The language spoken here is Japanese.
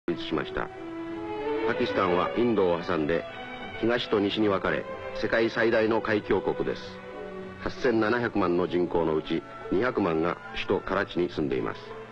立しました。パキスタンはインドを挟んで東と西に分かれ、世界最大の海峡国です。8700万の人口のうち200万が首都カラチに住んでいます。